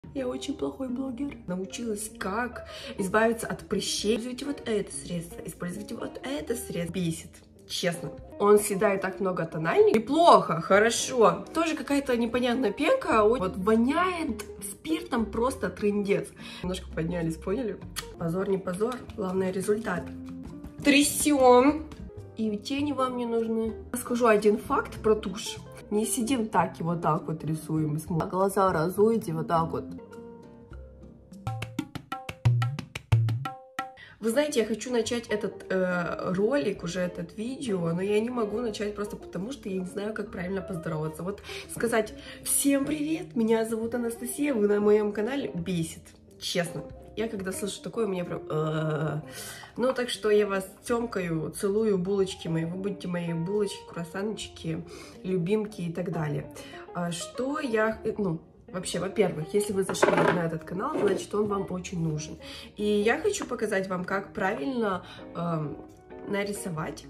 Я очень плохой блогер. Научилась, как избавиться от прыщей. Используйте вот это средство, используйте вот это средство. Бесит, честно. Он съедает так много тональников. Неплохо, хорошо. Тоже какая-то непонятная пенка. Вот воняет спиртом просто трындец. Немножко поднялись, поняли? Позор, не позор. Главное результат. Трясем. И тени вам не нужны. Расскажу один факт про тушь. Не сидим так и вот так вот рисуем. Глаза разуйте вот так вот. Вы знаете, я хочу начать этот ролик, уже этот видео, но я не могу начать просто потому, что я не знаю, как правильно поздороваться. Вот сказать «Всем привет, меня зовут Анастасия, вы на моем канале» бесит, честно. Я когда слышу такое, у меня прям... Ну, так что я вас тёмкаю, целую, булочки мои. Вы будете мои булочки, круассанчики, любимки и так далее. Что я... Ну, вообще, во-первых, если вы зашли на этот канал, значит, он вам очень нужен. И я хочу показать вам, как правильно нарисовать.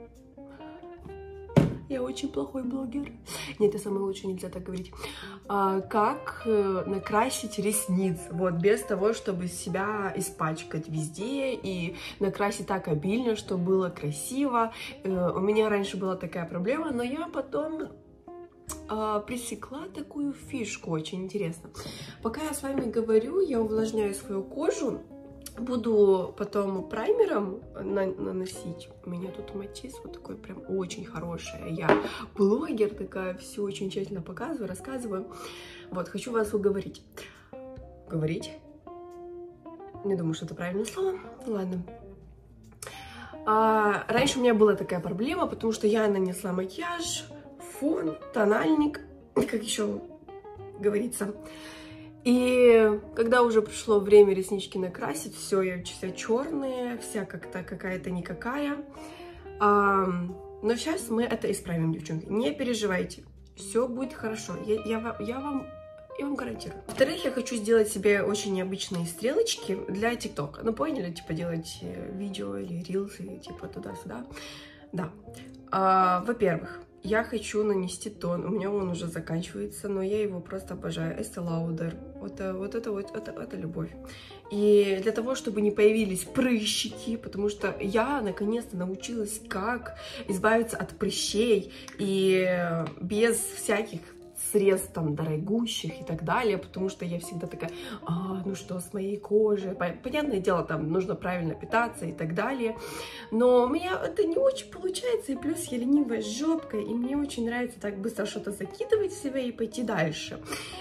Я очень плохой блогер. Нет, я самый лучший, нельзя так говорить. Как накрасить ресницы. Вот, без того, чтобы себя испачкать везде. И накрасить так обильно, чтобы было красиво. У меня раньше была такая проблема, но я потом пресекла такую фишку, очень интересно. Пока я с вами говорю, я увлажняю свою кожу. Буду потом праймером наносить. У меня тут матис вот такой прям очень хороший. Я блогер такая, все очень тщательно показываю, рассказываю. Вот, хочу вас уговорить. Говорить? Не думаю, что это правильное слово. Ладно. Раньше у меня была такая проблема, потому что я нанесла макияж, фон, тональник, как еще говорится. И когда уже пришло время реснички накрасить, все, я вся черная, вся как-то какая-то никакая. Но сейчас мы это исправим, девчонки. Не переживайте, все будет хорошо. Я вам гарантирую. Во-вторых, я хочу сделать себе очень необычные стрелочки для ТикТока. Ну, поняли, типа делать видео или рилсы, типа туда-сюда. Да. Во-первых, я хочу нанести тон. У меня он уже заканчивается, но я его просто обожаю. Estee Lauder. Это любовь. И для того, чтобы не появились прыщики, потому что я наконец-то научилась, как избавиться от прыщей и без всяких средств там дорогущих и так далее, потому что я всегда такая, ну что с моей кожей, понятное дело, там нужно правильно питаться и так далее, но у меня это не очень получается, и плюс я ленивая с жопкой, и мне очень нравится так быстро что-то закидывать в себя и пойти дальше.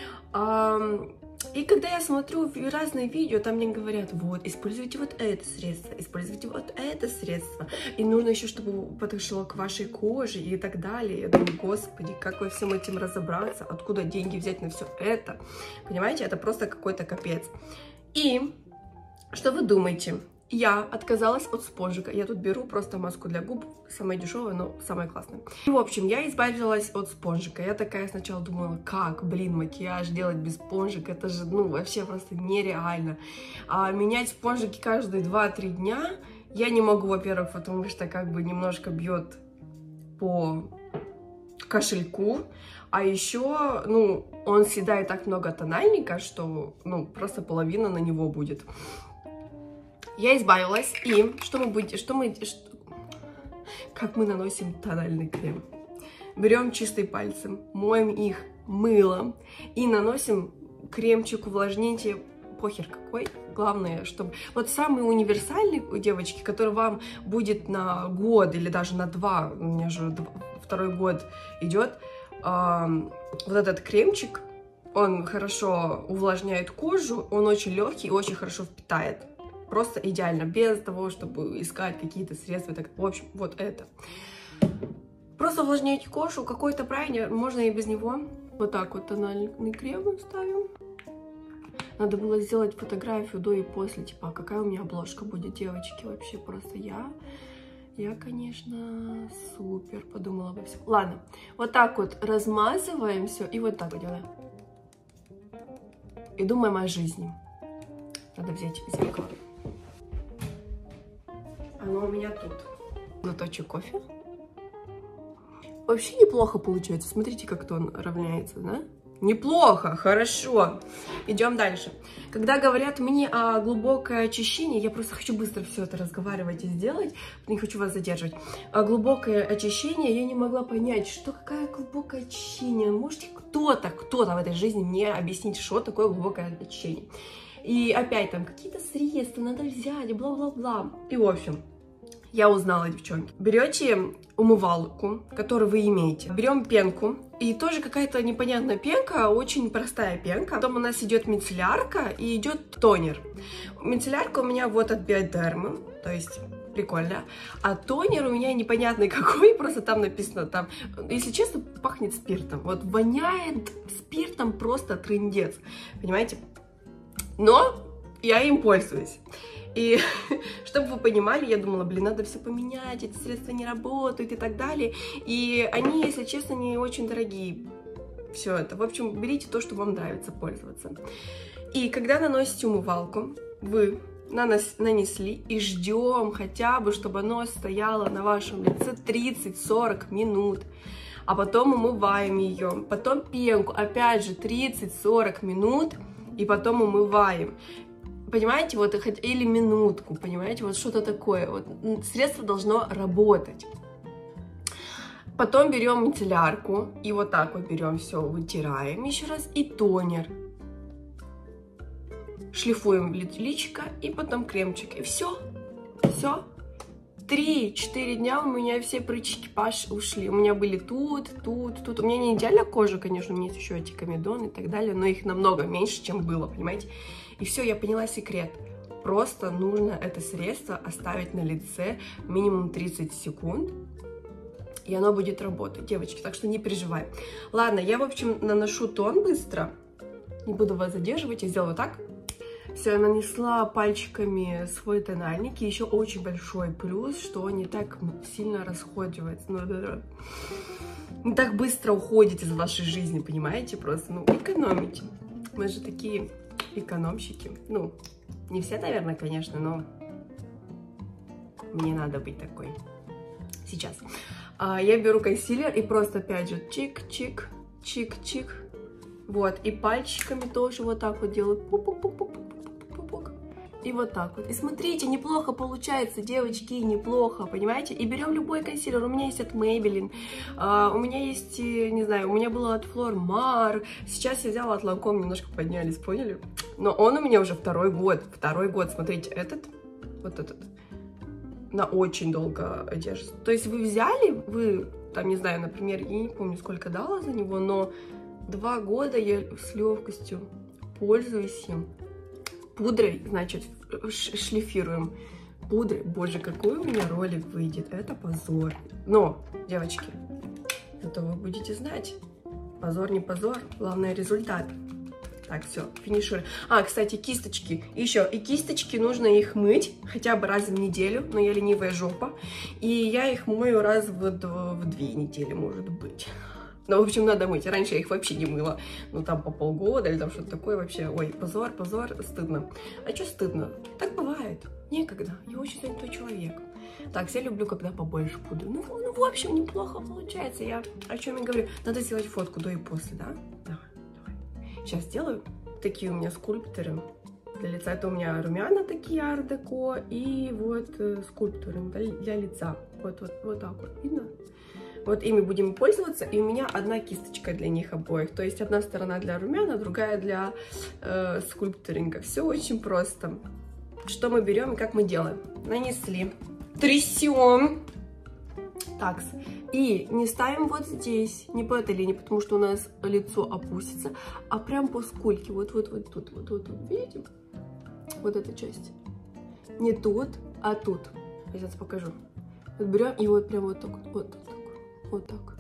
И когда я смотрю разные видео, там мне говорят, вот, используйте вот это средство, используйте вот это средство, и нужно еще, чтобы подошло к вашей коже и так далее. Я думаю, господи, как во всем этим разобраться, откуда деньги взять на все это, понимаете, это просто какой-то капец. И что вы думаете? Я отказалась от спонжика. Я тут беру просто маску для губ, самая дешевая, но самая классная. И, в общем, я избавилась от спонжика. Я такая сначала думала, как, блин, макияж делать без спонжика, это же, ну, вообще просто нереально. А менять спонжики каждые 2-3 дня я не могу, во-первых, потому что как бы немножко бьет по кошельку, а еще, ну, он съедает так много тональника, что, ну, просто половина на него будет. Я избавилась, и как мы наносим тональный крем? Берем чистые пальцы, моем их мылом и наносим кремчик, увлажнитель, похер какой. Главное, чтобы... Вот самый универсальный у девочки, который вам будет на год или даже на 2, у меня же 2-й год идет, вот этот кремчик, он хорошо увлажняет кожу, он очень легкий и очень хорошо впитает. Просто идеально, без того, чтобы искать какие-то средства. Так, в общем, вот это. Просто увлажняйте кожу, какой-то прайнер, можно и без него. Вот так вот тональный крем ставим. Надо было сделать фотографию до и после, типа, какая у меня обложка будет, девочки. Вообще просто я, конечно, супер подумала обо всем. Ладно, вот так вот размазываем все и вот так вот делаем. И думаем о жизни. Надо взять зеркало. Оно у меня тут. Глоточек кофе. Вообще неплохо получается. Смотрите, как тон равняется, да? Неплохо, хорошо. Идем дальше. Когда говорят мне о глубокое очищение, я просто хочу быстро все это разговаривать и сделать, не хочу вас задерживать. А глубокое очищение, я не могла понять, что какое глубокое очищение. Можете кто-то в этой жизни мне объяснить, что такое глубокое очищение? И опять там какие-то средства надо взять, бла-бла-бла. И в общем, я узнала, девчонки. Берете умывалку, которую вы имеете, берем пенку, и тоже какая-то непонятная пенка, очень простая пенка. Потом у нас идет мицеллярка и идет тонер. Мицеллярка у меня вот от Биодермы, то есть прикольно. А тонер у меня непонятный какой, просто там написано, там, если честно, пахнет спиртом. Вот воняет спиртом просто трындец, понимаете? Но я им пользуюсь. И чтобы вы понимали, я думала, блин, надо все поменять, эти средства не работают и так далее. И они, если честно, не очень дорогие. Все это. В общем, берите то, что вам нравится пользоваться. И когда наносите умывалку, вы нанесли и ждем хотя бы, чтобы оно стояло на вашем лице 30-40 минут. А потом умываем ее. Потом пенку, опять же, 30-40 минут. И потом умываем. Понимаете, вот или минутку, понимаете, вот что-то такое. Вот средство должно работать. Потом берем мицеллярку и вот так вот берем все, вытираем еще раз и тонер. Шлифуем личико и потом кремчик. И все. 3-4 дня у меня все прыщики ушли. У меня были тут. У меня не идеальная кожа, конечно, у меня есть еще эти комедоны и так далее, но их намного меньше, чем было, понимаете? И все, я поняла секрет. Просто нужно это средство оставить на лице минимум 30 секунд, и оно будет работать, девочки, так что не переживай. Ладно, я, в общем, наношу тон быстро. Не буду вас задерживать, я сделаю так. Все, я нанесла пальчиками свой тональник. И еще очень большой плюс, что он не так сильно расходуется. Не так быстро уходит из вашей жизни, понимаете? Просто, экономите. Мы же такие экономщики. Не все, наверное, конечно, но мне надо быть такой. Сейчас. Я беру консилер и просто, опять же, чик-чик, чик-чик. Вот, и пальчиками тоже вот так вот делаю. Пук-пук-пук-пук-пук-пук. И вот так вот. И смотрите, неплохо получается, девочки, неплохо, понимаете? И берем любой консилер. У меня есть от Maybelline, у меня есть, не знаю, у меня было от Flormar. Сейчас я взяла от Lancome, немножко поднялись, поняли? Но он у меня уже второй год. Смотрите, вот этот, на очень долго держится. То есть вы взяли, там, не знаю, например, я не помню, сколько дала за него, но 2 года я с легкостью пользуюсь им. Пудрой, значит, шлифируем. Пудрой. Боже, какой у меня ролик выйдет. Это позор. Но, девочки, это вы будете знать. Позор не позор. Главное результат. Так, все, финишируем. Кстати, кисточки. Еще и кисточки, нужно их мыть хотя бы раз в неделю. Но я ленивая жопа. И я их мою раз в 2 недели, может быть. Ну, в общем, надо мыть. Раньше я их вообще не мыла. Там по полгода или там что-то такое вообще. Ой, позор, стыдно. А что стыдно? Так бывает. Некогда. Я очень занятой человек. Так, я люблю, когда побольше пудры. В общем, неплохо получается. Я о чем я говорю. Надо сделать фотку до и после, да? Давай. Сейчас сделаю. Такие у меня скульпторы для лица. Это у меня румяна такие ар-деко. И вот скульпторы для лица. Вот так вот. Видно? Вот ими будем пользоваться, и у меня одна кисточка для них обоих. То есть одна сторона для румян, а другая для скульпторинга. Все очень просто. Что мы берем и как мы делаем? Нанесли. Трясем. Так. И не ставим вот здесь, не по этой линии, потому что у нас лицо опустится, а прям по скульке. Вот тут. Видите? Вот эта часть. Не тут, а тут. Я сейчас покажу. Вот берем и вот прям вот так. Вот так.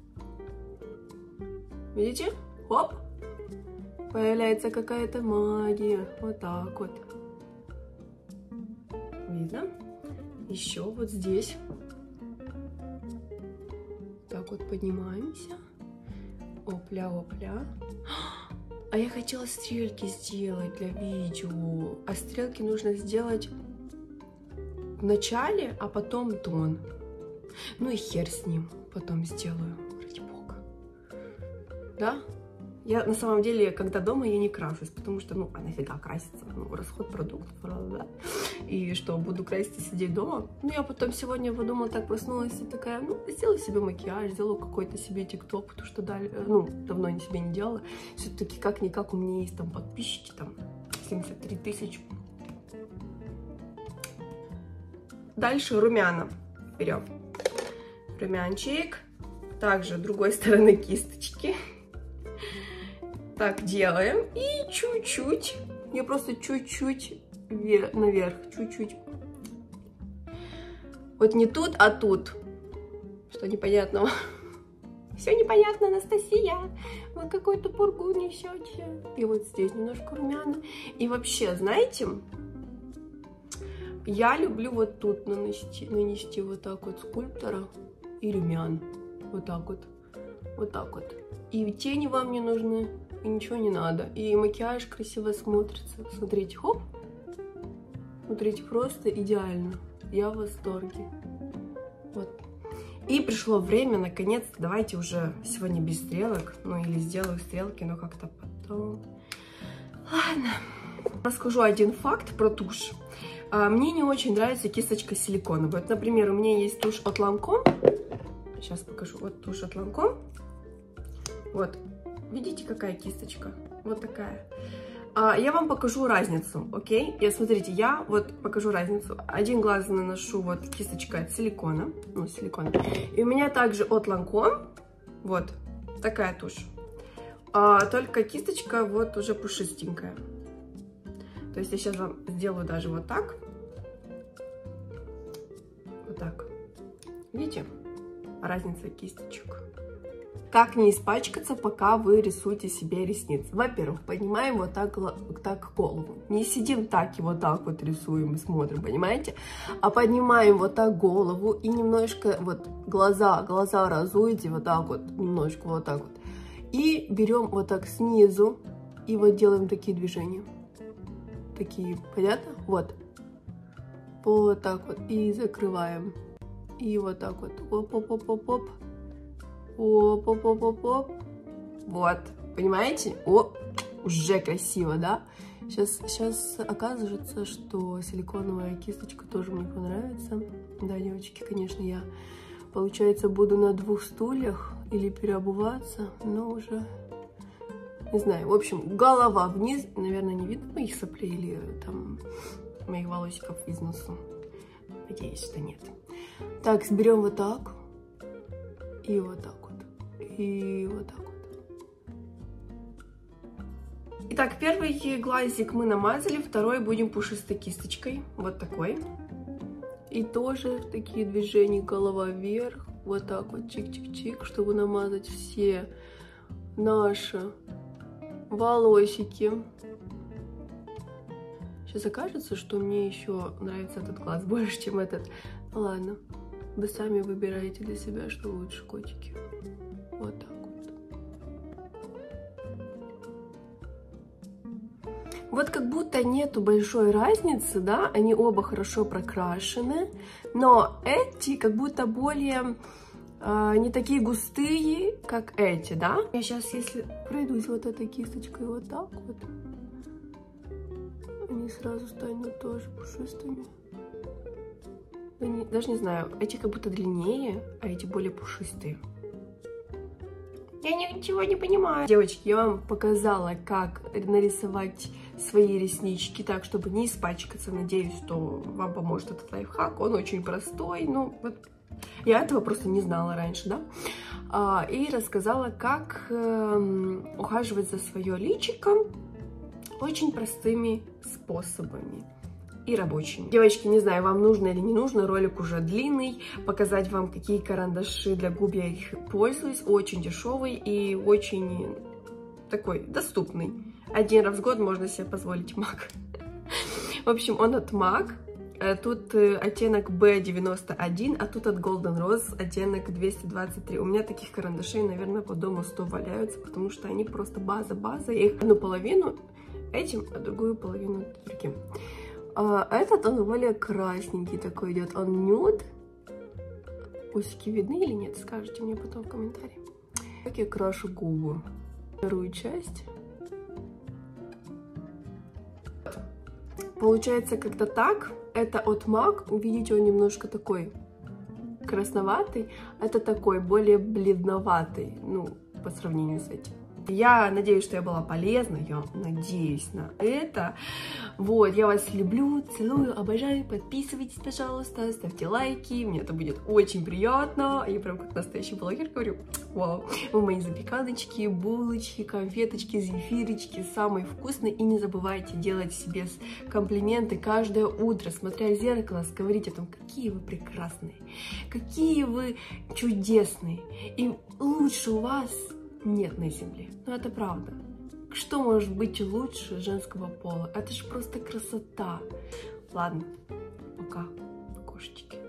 Видите? Хоп! Появляется какая-то магия. Вот так вот. Видно? Еще вот здесь. Так вот поднимаемся. Опля. А я хотела стрелки сделать для видео. А стрелки нужно сделать в начале, а потом тон. Ну и хер с ним. Потом сделаю, ради бога. Да? Я на самом деле, когда дома, я не крашусь, потому что, ну, а нафига краситься? Ну, расход продуктов, да? И что, буду краситься, сидеть дома? Ну, я потом сегодня подумала, так проснулась и такая, ну, сделаю себе макияж, сделаю какой-то себе тикток, потому что ну, давно себе не делала. Все-таки как-никак у меня есть там подписчики, там, 73 тысячи. Дальше румяна берем. Румянчик. Также другой стороны кисточки. Так делаем. И чуть-чуть. Я просто чуть-чуть наверх. Чуть-чуть. Вот не тут, а тут. Что непонятного? Все непонятно, Анастасия. Вы какую-то пургу несете. И вот здесь немножко румяна. И вообще, знаете, я люблю вот тут нанести вот так вот скульптора и румян. Вот так вот. Вот так вот. И тени вам не нужны, и ничего не надо. И макияж красиво смотрится. Смотрите, хоп. Смотрите, просто идеально. Я в восторге. Вот. И пришло время, наконец-то, давайте уже сегодня без стрелок. Ну, или сделаю стрелки, но как-то потом. Ладно. Расскажу один факт про тушь. Мне не очень нравится кисточка силиконовая. Вот, например, у меня есть тушь от Lancome. Сейчас покажу. Вот тушь от Lancome. Вот. Видите, какая кисточка? Вот такая. Я вам покажу разницу, окей? И смотрите, я вот покажу разницу. Один глаз наношу вот кисточка от силикона. Ну, силикона. И у меня также от Lancome. Вот. Такая тушь. Только кисточка вот уже пушистенькая. То есть я сейчас вам сделаю даже вот так. Вот так. Видите? Разница кисточек. Как не испачкаться, пока вы рисуете себе ресницы? Во-первых, поднимаем вот так голову. Не сидим так и вот так вот рисуем и смотрим, понимаете? А поднимаем вот так голову и немножко вот глаза разуйте вот так вот, немножко вот так вот. И берем вот так снизу и вот делаем такие движения. Такие, понятно? Вот. Вот так вот. И закрываем. И вот так вот. Оп-оп-оп-оп-оп. Оп-оп-оп-оп-оп. Вот. Понимаете? О, уже красиво, да? Сейчас оказывается, что силиконовая кисточка тоже мне понравится. Да, девочки, конечно, я, получается, буду на 2 стульях или переобуваться, но уже... Не знаю, в общем, голова вниз, наверное, не видно моих соплей или там моих волосиков из носу. Надеюсь, что нет. Так, берем вот так. И вот так вот. И вот так вот. Итак, первый глазик мы намазали, второй будем пушистой кисточкой. Вот такой. И тоже такие движения, голова вверх. Вот так вот, чик-чик-чик, чтобы намазать все наши волосики. Сейчас окажется, что мне еще нравится этот глаз больше, чем этот. Ладно, вы сами выбираете для себя, что лучше, котики. Вот так вот. Вот как будто нету большой разницы, да? Они оба хорошо прокрашены, но эти как будто более... не такие густые, как эти, да? Я сейчас, если пройдусь вот этой кисточкой вот так вот, они сразу станут тоже пушистыми. Даже не знаю, эти как будто длиннее, а эти более пушистые. Я ничего не понимаю. Девочки, я вам показала, как нарисовать свои реснички так, чтобы не испачкаться. Надеюсь, что вам поможет этот лайфхак. Он очень простой, ну вот... Я этого просто не знала раньше, да? И рассказала, как ухаживать за свое личико очень простыми способами и рабочими. Девочки, не знаю, вам нужно или не нужно, ролик уже длинный, показать вам, какие карандаши для губ я их пользуюсь, очень дешевый и очень такой доступный. 1 раз в год можно себе позволить MAC. В общем, он от MAC. Тут оттенок B91, а тут от Golden Rose оттенок 223. У меня таких карандашей, наверное, по дому 100 валяются, потому что они просто база-база. Я их одну половину этим, а другую половину другим. Этот, он более красненький такой идет. Он нюд. Усики видны или нет? Скажите мне потом в комментарии. Как я крашу губы. Вторую часть. Получается как-то так. Это от MAC. Видите, он немножко такой красноватый. Это такой более бледноватый, ну, по сравнению с этим. Я надеюсь, что я была полезна, я надеюсь на это. Вот, я вас люблю, целую, обожаю, подписывайтесь, пожалуйста, ставьте лайки, мне это будет очень приятно. Я прям как настоящий блогер говорю, вау, вы мои запеканочки, булочки, конфеточки, зефирочки, самые вкусные. И не забывайте делать себе комплименты каждое утро, смотря в зеркало, говорить о том, какие вы прекрасные, какие вы чудесные, и лучше у вас нет на земле. Но это правда. Что может быть лучше женского пола? Это же просто красота. Ладно, пока, кошечки.